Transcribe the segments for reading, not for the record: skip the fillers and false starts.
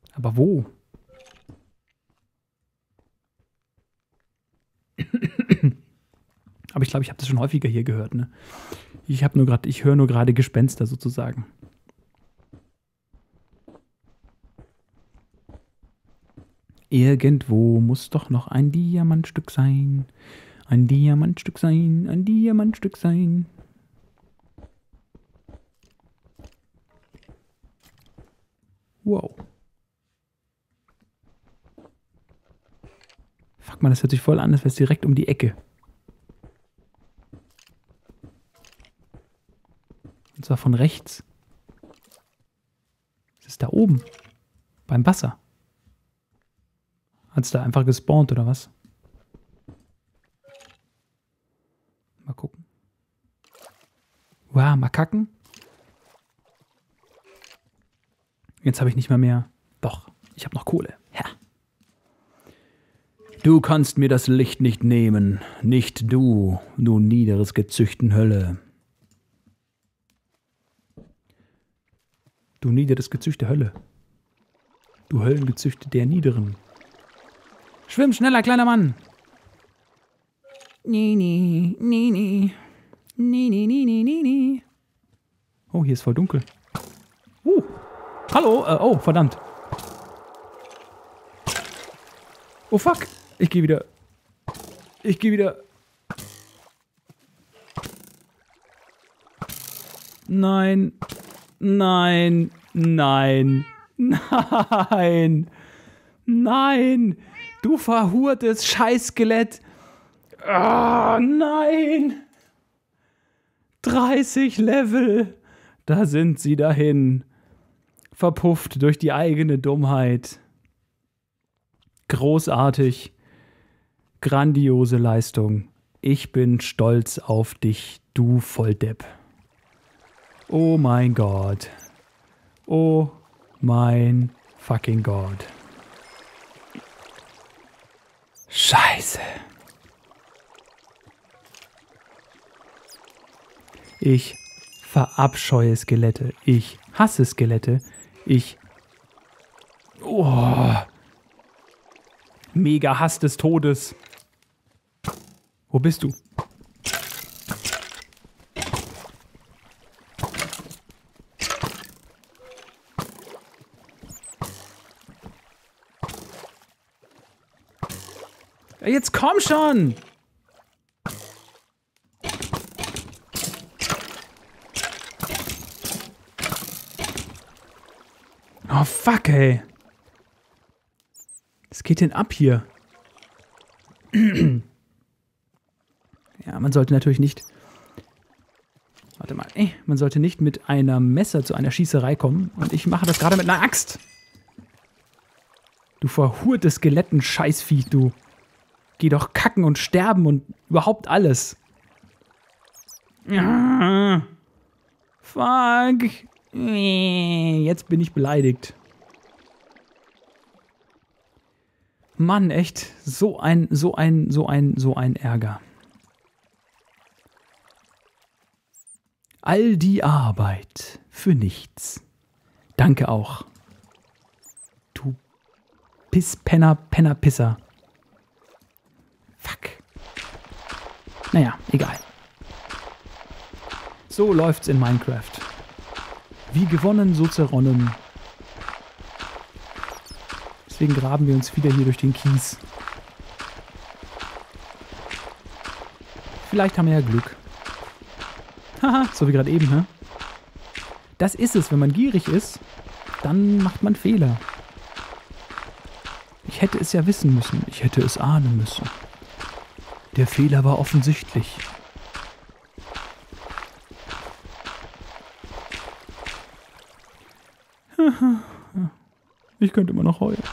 Aber wo? Aber ich glaube, ich habe das schon häufiger hier gehört, ne? Ich höre nur gerade Gespenster sozusagen. Irgendwo muss doch noch ein Diamantstück sein. Ein Diamantstück sein, ein Diamantstück sein. Wow. Fuck man, das hört sich voll an, das wäre direkt um die Ecke. Und zwar von rechts. Das ist da oben. Beim Wasser. Hat es da einfach gespawnt, oder was? Mal gucken. Wow, mal kacken. Jetzt habe ich nicht mal mehr. Doch, ich habe noch Kohle. Ja. Du kannst mir das Licht nicht nehmen. Nicht du, du niederes Gezüchten Hölle. Du niederes Gezüchte Hölle. Du Höllengezüchte der Niederen. Schwimm schneller, kleiner Mann. Nee, nee, nee, nee. Nee, nee, nee, nee, nee, nee. Oh, hier ist voll dunkel. Hallo? Oh, verdammt. Oh, fuck. Ich gehe wieder. Nein. Nein. Nein. Nein. Nein. Du verhurtes Scheißskelett. Oh, nein. 30 Level. Da sind sie dahin. Verpufft durch die eigene Dummheit. Großartig. Grandiose Leistung. Ich bin stolz auf dich, du Volldepp. Oh mein Gott. Oh mein fucking Gott. Scheiße. Ich verabscheue Skelette. Ich hasse Skelette. Oh. Mega Hass des Todes. Wo bist du? Ja, jetzt komm schon! Oh fuck, ey. Was geht denn ab hier? Ja, man sollte natürlich nicht... Warte mal, man sollte nicht mit einem Messer zu einer Schießerei kommen. Und ich mache das gerade mit einer Axt. Du verhurtes Skeletten-Scheißvieh, du. Geh doch kacken und sterben und überhaupt alles. Ja. Fuck. Jetzt bin ich beleidigt. Mann, echt. So ein Ärger. All die Arbeit für nichts. Danke auch. Du Pisspenner, Pisser. Fuck. Naja, egal. So läuft's in Minecraft. Wie gewonnen, so zerronnen. Deswegen graben wir uns wieder hier durch den Kies. Vielleicht haben wir ja Glück. Haha, so wie gerade eben, hä? Das ist es, wenn man gierig ist, dann macht man Fehler. Ich hätte es ja wissen müssen. Ich hätte es ahnen müssen. Der Fehler war offensichtlich. Ich könnte immer noch heulen.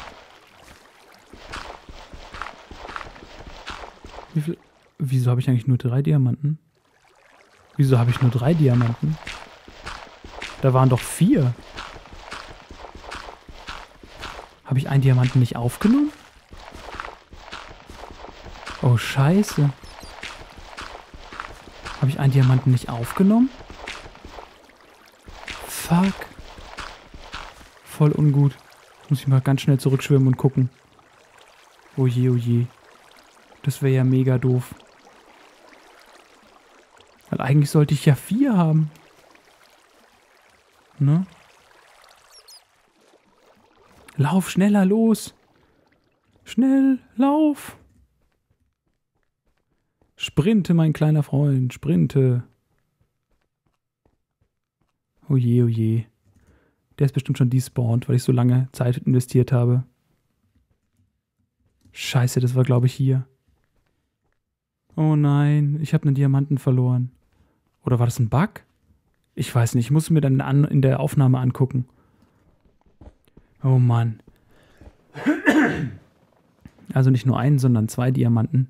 Wieso habe ich eigentlich nur 3 Diamanten? Wieso habe ich nur 3 Diamanten? Da waren doch 4. Habe ich einen Diamanten nicht aufgenommen? Oh, scheiße. Habe ich einen Diamanten nicht aufgenommen? Fuck. Voll ungut. Muss ich mal ganz schnell zurückschwimmen und gucken. Oh je, oh je. Das wäre ja mega doof. Weil eigentlich sollte ich ja 4 haben. Ne? Lauf schneller los. Schnell, lauf. Sprinte, mein kleiner Freund, sprinte. Oh je, oh je. Der ist bestimmt schon despawned, weil ich so lange Zeit investiert habe. Scheiße, das war, glaube ich, hier. Oh nein, ich habe einen Diamanten verloren. Oder war das ein Bug? Ich weiß nicht, ich muss mir dann in der Aufnahme angucken. Oh Mann. Also nicht nur einen, sondern 2 Diamanten.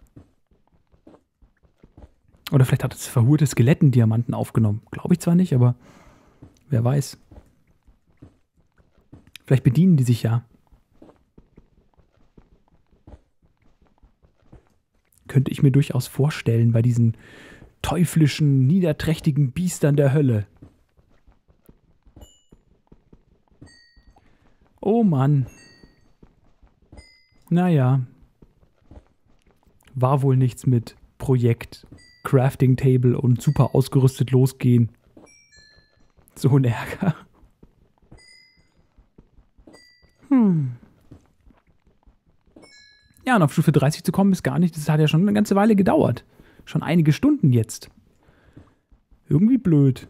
Oder vielleicht hat das verhurte Skelett einen Diamanten aufgenommen. Glaube ich zwar nicht, aber wer weiß. Vielleicht bedienen die sich ja. Könnte ich mir durchaus vorstellen bei diesen teuflischen, niederträchtigen Biestern der Hölle. Oh Mann. Naja. War wohl nichts mit Projekt, Crafting Table und super ausgerüstet losgehen. So ein Ärger. Ja, und auf Stufe 30 zu kommen ist gar nicht, das hat ja schon eine ganze Weile gedauert. Schon einige Stunden jetzt. Irgendwie blöd.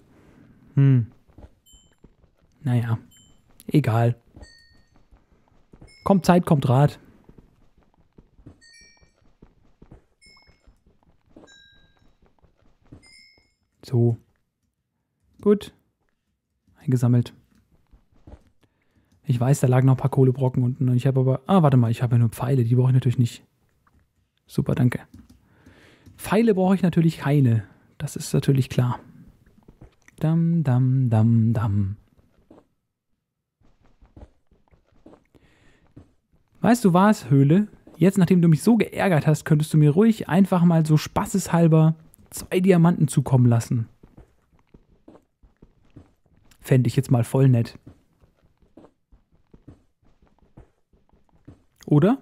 Naja, egal. Kommt Zeit, kommt Rat. So. Gut. Eingesammelt. Ich weiß, da lagen noch ein paar Kohlebrocken unten. Und ich habe aber... Ah, warte mal, ich habe ja nur Pfeile. Die brauche ich natürlich nicht. Super, danke. Pfeile brauche ich natürlich keine. Das ist natürlich klar. Dam, dam, dam, dam. Weißt du was, Höhle? Jetzt, nachdem du mich so geärgert hast, könntest du mir ruhig einfach mal so spaßeshalber 2 Diamanten zukommen lassen. Fände ich jetzt mal voll nett. Oder?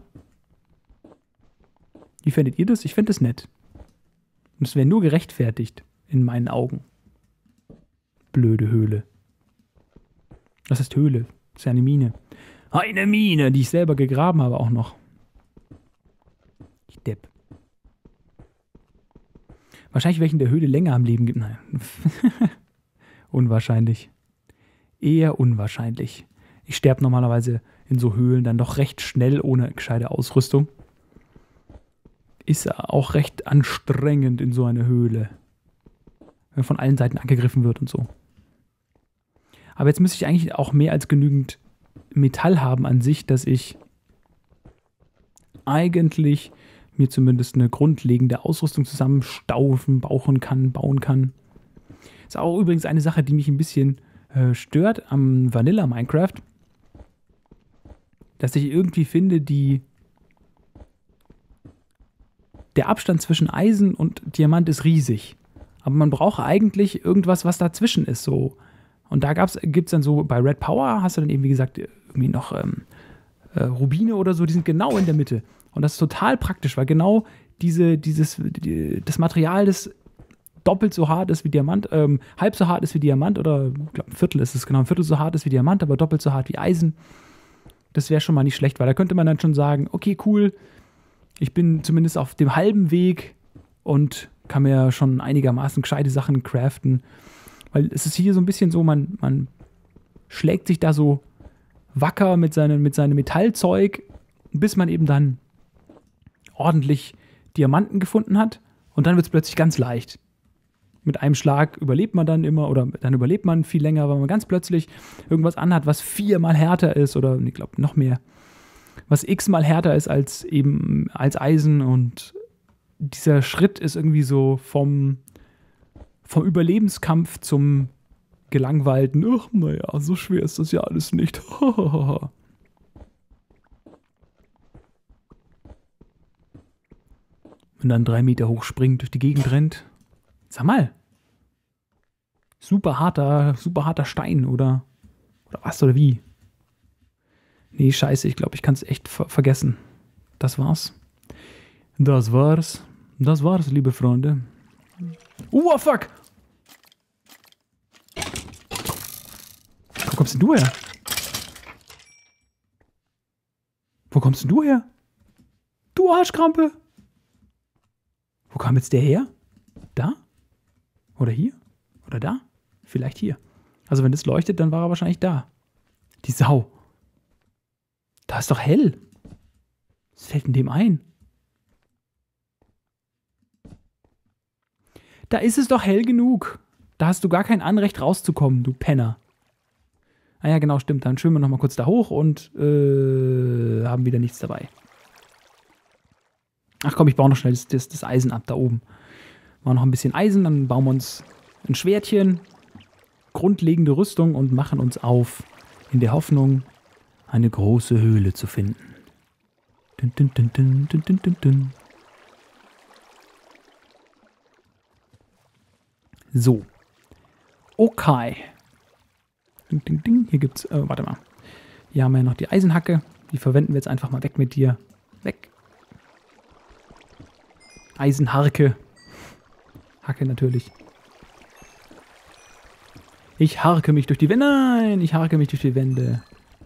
Wie fändet ihr das? Ich fände es nett. Und es wäre nur gerechtfertigt, in meinen Augen. Blöde Höhle. Das ist Höhle. Das ist ja eine Mine. Eine Mine, die ich selber gegraben habe auch noch. Ich Depp. Wahrscheinlich wäre ich in der Höhle länger am Leben. Nein. Unwahrscheinlich. Eher unwahrscheinlich. Ich sterbe normalerweise in so Höhlen dann doch recht schnell ohne gescheite Ausrüstung. Ist auch recht anstrengend in so einer Höhle. Wenn man von allen Seiten angegriffen wird und so. Aber jetzt müsste ich eigentlich auch mehr als genügend Metall haben an sich, dass ich eigentlich mir zumindest eine grundlegende Ausrüstung bauen kann. Ist auch übrigens eine Sache, die mich ein bisschen stört am Vanilla Minecraft. Dass ich irgendwie finde, der Abstand zwischen Eisen und Diamant ist riesig. Aber man braucht eigentlich irgendwas, was dazwischen ist. So. Und da gibt es dann so, bei Red Power hast du dann eben, wie gesagt, irgendwie noch Rubine oder so, die sind genau in der Mitte. Und das ist total praktisch, weil genau das Material, das doppelt so hart ist wie Diamant, halb so hart ist wie Diamant, oder ich glaube ein Viertel ist es, genau, ein Viertel so hart ist wie Diamant, aber doppelt so hart wie Eisen. Das wäre schon mal nicht schlecht, weil da könnte man dann schon sagen, okay, cool, ich bin zumindest auf dem halben Weg und kann mir schon einigermaßen gescheite Sachen craften. Weil es ist hier so ein bisschen so, man schlägt sich da so wacker mit seinem Metallzeug, bis man eben dann ordentlich Diamanten gefunden hat. Und dann wird es plötzlich ganz leicht. Mit einem Schlag überlebt man dann immer, oder dann überlebt man viel länger, weil man ganz plötzlich irgendwas anhat, was 4-mal härter ist, oder ich glaube noch mehr, was x-mal härter ist als Eisen. Und dieser Schritt ist irgendwie so vom Überlebenskampf zum gelangweilten, ach naja, so schwer ist das ja alles nicht. Und dann 3 Meter hoch springt, durch die Gegend rennt. Sag mal. Super harter Stein, oder was, oder wie? Nee, scheiße, ich glaube, ich kann es echt vergessen. Das war's. Das war's. Das war's, liebe Freunde. Fuck! Wo kommst denn du her? Wo kommst denn du her? Du Arschkrampe! Wo kam jetzt der her? Da? Oder hier? Oder da? Vielleicht hier. Also wenn das leuchtet, dann war er wahrscheinlich da. Die Sau. Da ist doch hell. Was fällt denn dem ein? Da ist es doch hell genug. Da hast du gar kein Anrecht rauszukommen, du Penner. Ah ja, genau, stimmt. Dann schwimmen wir nochmal kurz da hoch und haben wieder nichts dabei. Ach komm, ich baue noch schnell das Eisen ab da oben. Machen noch ein bisschen Eisen, dann bauen wir uns ein Schwertchen, grundlegende Rüstung und machen uns auf in der Hoffnung, eine große Höhle zu finden. Dun, dun, dun, dun, dun, dun, dun, dun. So. Okay. Ding, ding, ding. Hier gibt's, warte mal. Hier haben wir noch die Eisenhacke. Die verwenden wir jetzt einfach mal weg mit dir. Weg. Eisenharke. Hacke natürlich. Ich harke mich durch die Wände. Nein, ich harke mich durch die Wände.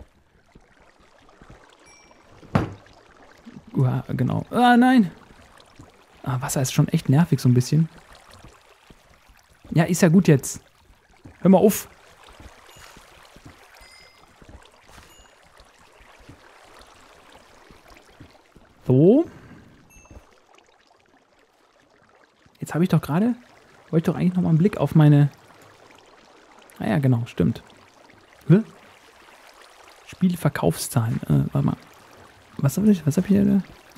Genau. Ah, nein. Ah, Wasser ist schon echt nervig so ein bisschen. Ja, ist ja gut jetzt. Hör mal auf. So. Jetzt habe ich doch gerade... Wollte ich doch eigentlich nochmal einen Blick auf meine... Ah ja, genau, stimmt. Spielverkaufszahlen. Warte mal. Was habe ich hier?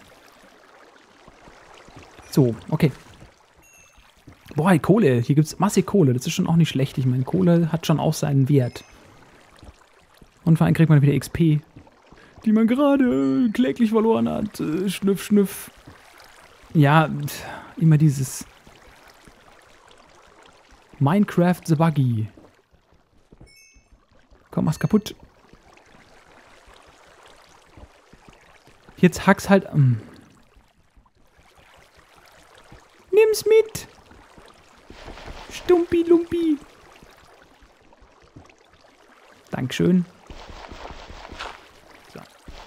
So, okay. Boah, die Kohle. Hier gibt es massig Kohle. Das ist schon auch nicht schlecht. Ich meine, Kohle hat schon auch seinen Wert. Und vor allem kriegt man wieder XP, die man gerade kläglich verloren hat. Schnüff, schnüff. Ja, immer dieses Minecraft the Buggy. Komm, mach's kaputt. Jetzt hack's halt. Nimm's mit. Stumpi Lumpi. Dankeschön. So.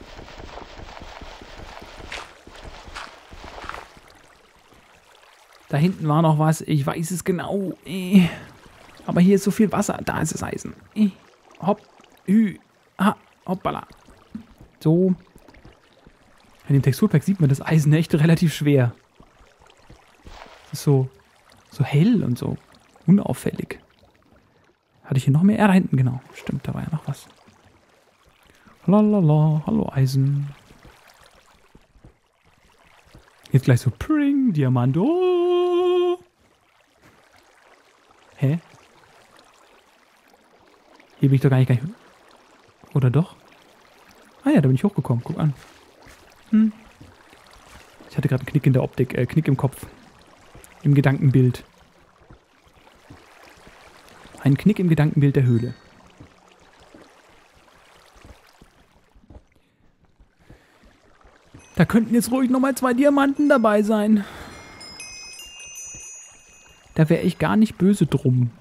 Da hinten war noch was. Ich weiß es genau. Aber hier ist so viel Wasser. Da ist das Eisen. Hopp. Hoppala. So. In dem Texturpack sieht man das Eisen echt relativ schwer. Das ist so hell und so unauffällig. Hatte ich hier noch mehr? Da hinten, genau. Stimmt, da war ja noch was. Lalala, hallo Eisen. Jetzt gleich so Pring, Diamant. Oh. Hä? Hier bin ich doch gar nicht. Oder doch? Ah ja, da bin ich hochgekommen. Guck an. Ich hatte gerade einen Knick in der Optik, Knick im Kopf. Im Gedankenbild. Ein Knick im Gedankenbild der Höhle. Da könnten jetzt ruhig nochmal 2 Diamanten dabei sein. Da wäre ich gar nicht böse drum.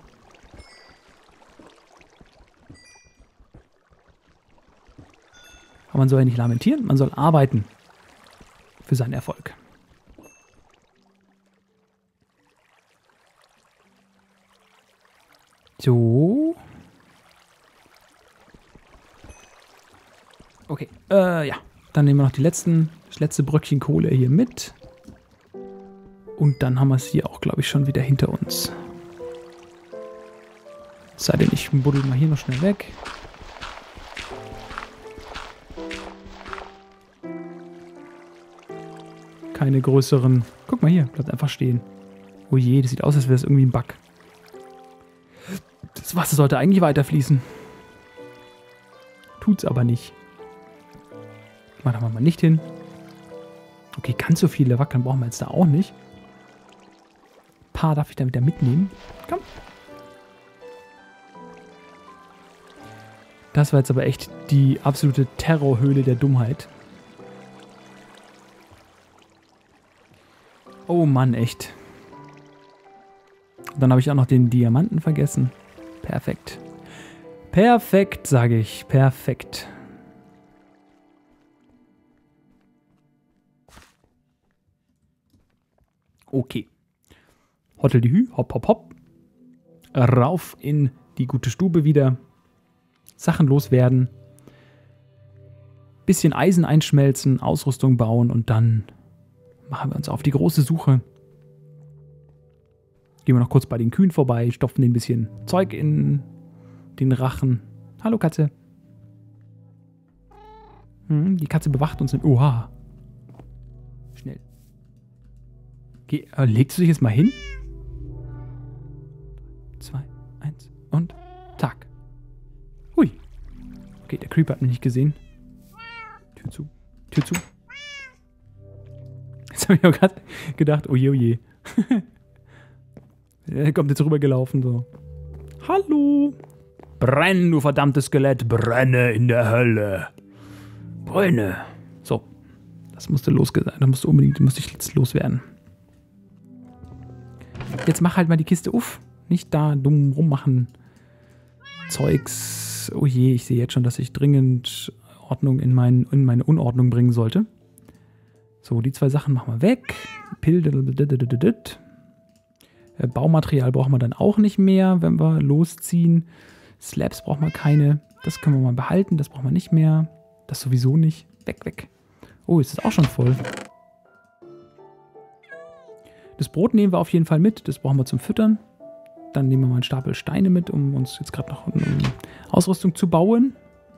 Aber man soll ja nicht lamentieren, man soll arbeiten. Für seinen Erfolg. So. Okay, ja. Dann nehmen wir noch das letzte Bröckchen Kohle hier mit. Und dann haben wir es hier auch, glaube ich, schon wieder hinter uns. Es sei denn, ich buddel mal hier noch schnell weg. Keine größeren... Guck mal hier, bleibt einfach stehen. Oh je, das sieht aus, als wäre das irgendwie ein Bug. Das Wasser sollte eigentlich weiterfließen. Tut's aber nicht. Machen wir mal nicht hin. Okay, ganz so viele Wackeln brauchen wir jetzt da auch nicht. Ein paar darf ich dann wieder mitnehmen. Komm. Das war jetzt aber echt die absolute Terrorhöhle der Dummheit. Oh Mann, echt. Dann habe ich auch noch den Diamanten vergessen. Perfekt. Perfekt, sage ich. Perfekt. Okay. Hottel die Hü, hopp, hopp, hopp. Rauf in die gute Stube wieder. Sachen loswerden. Bisschen Eisen einschmelzen, Ausrüstung bauen und dann machen wir uns auf die große Suche. Gehen wir noch kurz bei den Kühen vorbei, stopfen denen ein bisschen Zeug in den Rachen. Hallo Katze. Die Katze bewacht uns. Oha. Schnell. Legst du dich jetzt mal hin? 2, 1 und zack. Hui. Okay, der Creeper hat mich nicht gesehen. Tür zu. Tür zu. Jetzt habe ich auch gerade gedacht, oje, oje. Er kommt jetzt rübergelaufen, so. Hallo. Brenn, du verdammtes Skelett. Brenne in der Hölle. Brenne. So. Das musste losgesagt. Da musste ich jetzt loswerden. Jetzt mach halt mal die Kiste auf. Nicht da dumm rummachen. Zeugs. Oh je, ich sehe jetzt schon, dass ich dringend Ordnung in meine Unordnung bringen sollte. So, die 2 Sachen machen wir weg. Baumaterial brauchen wir dann auch nicht mehr, wenn wir losziehen. Slabs brauchen wir keine. Das können wir mal behalten, das brauchen wir nicht mehr. Das sowieso nicht. Weg, weg. Oh, ist das auch schon voll. Das Brot nehmen wir auf jeden Fall mit. Das brauchen wir zum Füttern. Dann nehmen wir mal einen Stapel Steine mit, um uns jetzt gerade noch eine Ausrüstung zu bauen.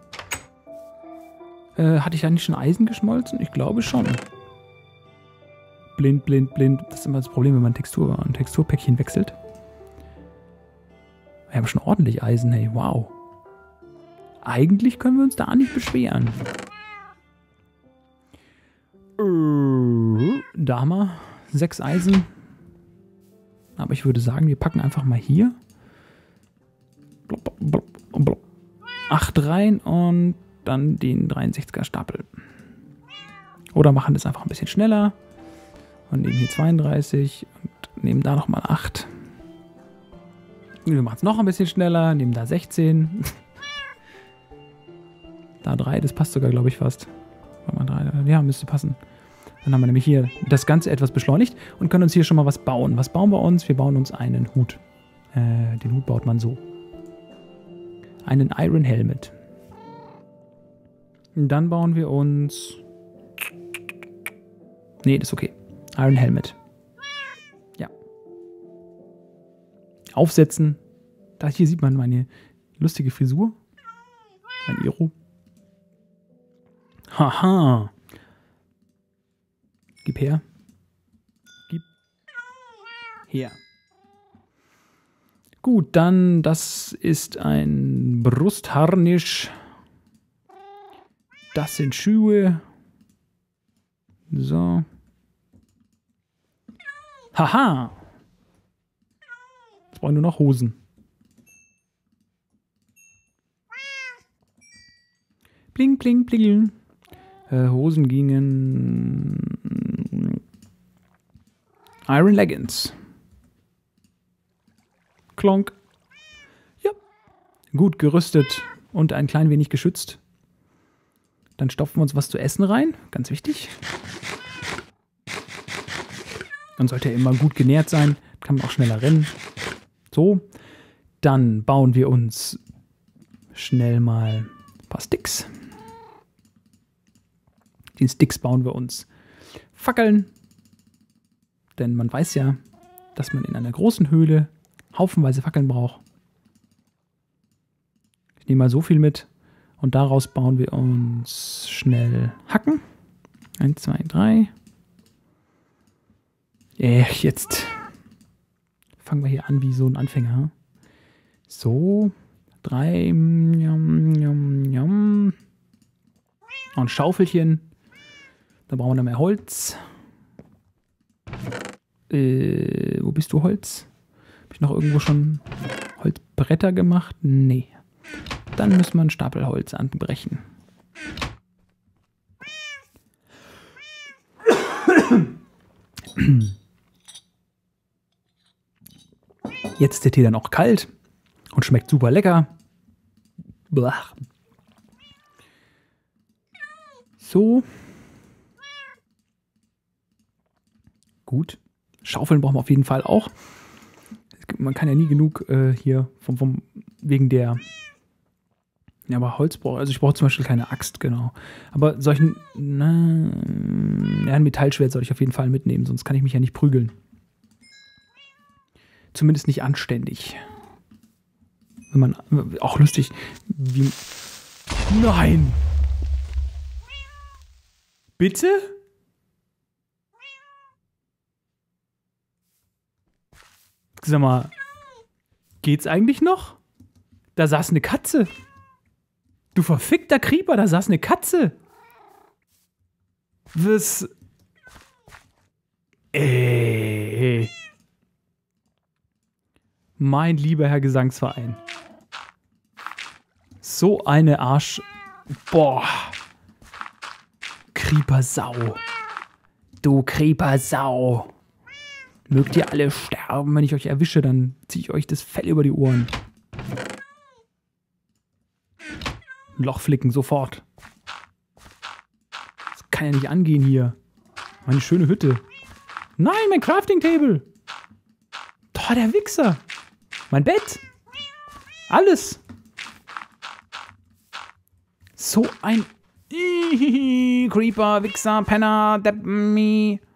Hatte ich da nicht schon Eisen geschmolzen? Ich glaube schon. Blind, blind, blind. Das ist immer das Problem, wenn man ein Texturpäckchen wechselt. Wir haben schon ordentlich Eisen, hey, wow. Eigentlich können wir uns da nicht beschweren. Da haben wir 6 Eisen. Aber ich würde sagen, wir packen einfach mal hier 8 rein und dann den 63er Stapel. Oder machen das einfach ein bisschen schneller. Und nehmen hier 32 und nehmen da nochmal 8. Wir machen es noch ein bisschen schneller, nehmen da 16. Da 3, das passt sogar, glaube ich, fast. Ja, müsste passen. Dann haben wir nämlich hier das Ganze etwas beschleunigt und können uns hier schon mal was bauen. Was bauen wir uns? Wir bauen uns einen Hut. Den Hut baut man so. Einen Iron Helmet. Und dann bauen wir uns... Nee, das ist okay. Iron Helmet. Ja. Aufsetzen. Da hier sieht man meine lustige Frisur. Mein Iro. Haha. Gib her. Gib her. Gut, dann das ist ein Brustharnisch. Das sind Schuhe. So. Haha. Jetzt brauchen wir nur noch Hosen. Bling, bling, bling. Hosen gingen... Iron Leggings. Klonk. Ja. Gut gerüstet und ein klein wenig geschützt. Dann stopfen wir uns was zu essen rein. Ganz wichtig. Man sollte ja immer gut genährt sein. Kann man auch schneller rennen. So. Dann bauen wir uns schnell mal ein paar Sticks. Den Sticks bauen wir uns Fackeln. Denn man weiß ja, dass man in einer großen Höhle haufenweise Fackeln braucht. Ich nehme mal so viel mit. Und daraus bauen wir uns schnell Hacken. 1, 2, 3. Jetzt fangen wir hier an wie so ein Anfänger. So. 3. Und Schaufelchen. Dann brauchen wir noch mehr Holz. Wo bist du, Holz? Habe ich noch irgendwo schon Holzbretter gemacht? Nee. dann müssen wir einen Stapel Holz anbrechen. Jetzt ist der Tee dann auch kalt und schmeckt super lecker. Blach. So. Gut. Schaufeln brauchen wir auf jeden Fall auch. Man kann ja nie genug hier wegen der. Ja, aber Holz brauche also ich brauche zum Beispiel keine Axt, genau. Aber solchen. Ein Metallschwert soll ich auf jeden Fall mitnehmen, sonst kann ich mich ja nicht prügeln. Zumindest nicht anständig. Wenn man. Auch lustig. Wie. Nein! Bitte? Sag mal, geht's eigentlich noch? Da saß eine Katze. Du verfickter Creeper, da saß eine Katze. Was? Ey. Mein lieber Herr Gesangsverein. So eine Arsch... Boah. Creeper-Sau. Du Creeper-Sau. Mögt ihr alle sterben, wenn ich euch erwische, dann ziehe ich euch das Fell über die Ohren. Loch flicken, sofort. Das kann ja nicht angehen hier. Meine schöne Hütte. Nein, mein Crafting-Table. Boah, der Wichser. Mein Bett. Alles. So ein... Creeper, Wichser, Penner, Depp, me.